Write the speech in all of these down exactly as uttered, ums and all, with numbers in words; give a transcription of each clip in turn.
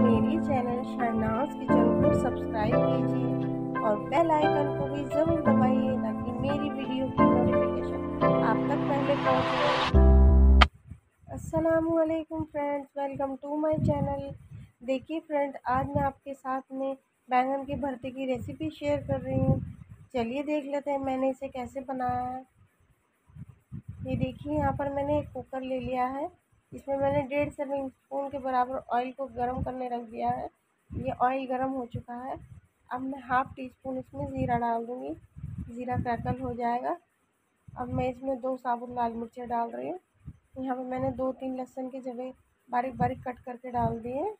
मेरे channel Shahnaz kitchen को subscribe कीजिए और बेल आइकन को भी ज़रूर दबाइए ताकि मेरी वीडियो की नोटिफिकेशन आप तक पहले पहुंचे। अस्सलामु अलैकुम friends, welcome to my channel. देखिए फ्रेंड, आज मैं आपके साथ में बैंगन के भरते की रेसिपी शेयर कर रही हूँ। चलिए देख लेते हैं मैंने इसे कैसे बनाया है। ये देखिए, यहाँ पर मैंने एक कुकर ले लिया है। इसमें मैंने डेढ़ सर्विंग स्पून के बराबर ऑयल को गर्म करने रख दिया है। ये ऑयल गर्म हो चुका है। अब मैं हाफ़ टी स्पून इसमें ज़ीरा डाल दूँगी। ज़ीरा क्रैकल हो जाएगा। अब मैं इसमें दो साबुत लाल मिर्चें डाल रही हूँ। यहाँ पे मैंने दो तीन लहसुन की जगह बारीक बारीक कट करके डाल दिए हैं।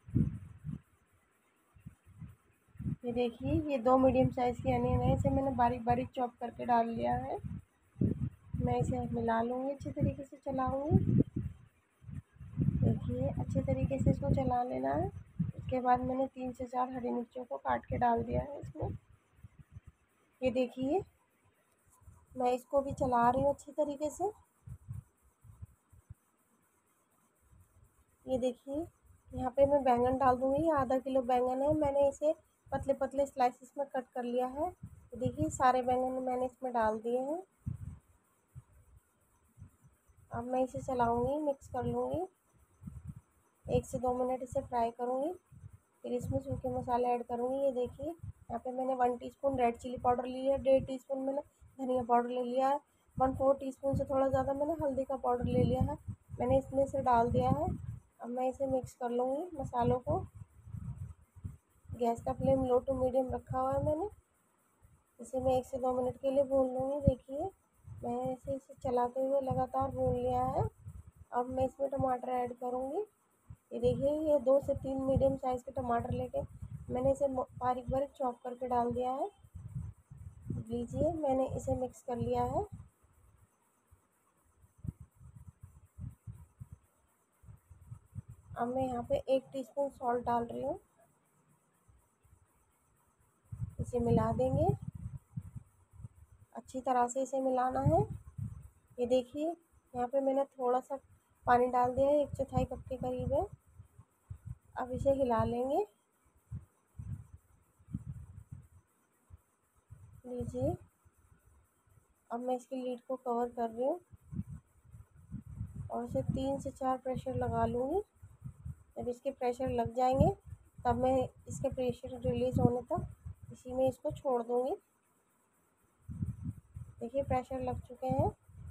ये देखिए, ये दो मीडियम साइज़ की अनियन है, इसे मैंने बारीक बारीक चॉप करके डाल लिया है। मैं इसे मिला लूँगी, अच्छे तरीके से चलाऊँगी। देखिए, अच्छे तरीके से इसको चला लेना है। उसके बाद मैंने तीन से चार हरी मिर्चों को काट के डाल दिया है इसमें। ये देखिए, मैं इसको भी चला रही हूँ अच्छे तरीके से। ये देखिए, यहाँ पे मैं बैंगन डाल दूँगी। आधा किलो बैंगन है, मैंने इसे पतले पतले स्लाइसिस में कट कर लिया है। तो देखिए, सारे बैंगन मैंने इसमें डाल दिए हैं। अब मैं इसे चलाऊँगी, मिक्स कर लूँगी। एक से दो मिनट इसे फ्राई करूँगी। फिर इसमें सूखे मसाले ऐड करूँगी। ये देखिए, यहाँ पे मैंने one teaspoon red chilli powder लिया है, डेढ़ टीस्पून मैंने धनिया पाउडर ले लिया है, वन फोर टीस्पून से थोड़ा ज़्यादा मैंने हल्दी का पाउडर ले लिया है। मैंने इसमें से डाल दिया है। अब मैं इसे मिक्स कर लूँगी मसालों को। गैस का फ्लेम लो टू मीडियम रखा हुआ है मैंने। इसे मैं एक से दो मिनट के लिए भून लूँगी। देखिए, मैंने इसे इसे चलाते हुए लगातार भून लिया है। अब मैं इसमें टमाटर ऐड करूँगी। ये देखिए, ये दो से तीन मीडियम साइज़ के टमाटर लेके मैंने इसे बारीक बारीक चॉप करके डाल दिया है। लीजिए, मैंने इसे मिक्स कर लिया है। अब मैं यहाँ पे एक टीस्पून सॉल्ट डाल रही हूँ। इसे मिला देंगे, अच्छी तरह से इसे मिलाना है। ये देखिए, यहाँ पे मैंने थोड़ा सा पानी डाल दिया है, एक चौथाई कप के करीब है। अब इसे हिला लेंगे। लीजिए, अब मैं इसकी लीड को कवर कर रही हूँ और इसे तीन से चार प्रेशर लगा लूँगी। जब इसके प्रेशर लग जाएंगे तब मैं इसके प्रेशर रिलीज़ होने तक इसी में इसको छोड़ दूँगी। देखिए, प्रेशर लग चुके हैं।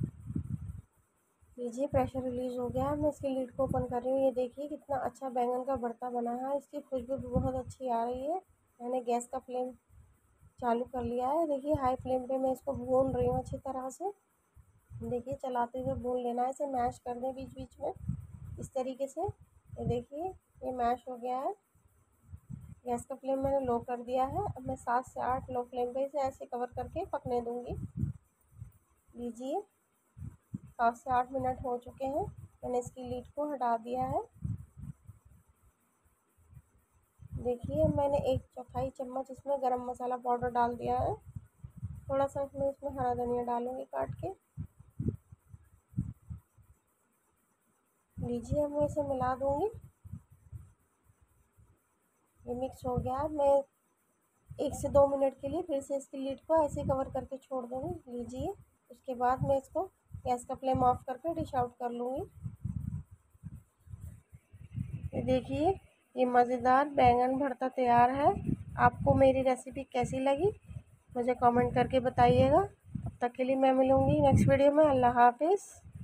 लीजिए, प्रेशर रिलीज़ हो गया है। मैं इसकी लीड को ओपन कर रही हूँ। ये देखिए, कितना अच्छा बैंगन का भरता बना है। इसकी खुशबू भी बहुत अच्छी आ रही है। मैंने गैस का फ्लेम चालू कर लिया है। देखिए, हाई फ्लेम पे मैं इसको भून रही हूँ अच्छी तरह से। देखिए, चलाते हुए भून लेना है, इसे मैश कर दें बीच बीच में इस तरीके से। ये देखिए, ये मैश हो गया है। गैस का फ्लेम मैंने लो कर दिया है। अब मैं सात से आठ लो फ्लेम पे इसे ऐसे कवर करके पकने दूँगी। लीजिए, सात से आठ मिनट हो चुके हैं। मैंने इसकी लीड को हटा दिया है। देखिए, मैंने एक चौथाई चम्मच इसमें गरम मसाला पाउडर डाल दिया है। थोड़ा सा इसमें इसमें हरा धनिया डालूँगी काट के। लीजिए, अब मैं इसे मिला दूँगी। ये मिक्स हो गया है। मैं एक से दो मिनट के लिए फिर से इसकी लीड को ऐसे कवर करके छोड़ दूँगी। लीजिए, उसके बाद मैं इसको गैस का फ्लेम ऑफ करके डिश आउट कर लूँगी। ये देखिए, ये मज़ेदार बैंगन भरता तैयार है। आपको मेरी रेसिपी कैसी लगी मुझे कमेंट करके बताइएगा। तब तक के लिए मैं मिलूँगी नेक्स्ट वीडियो में। अल्लाह हाफ़िज़।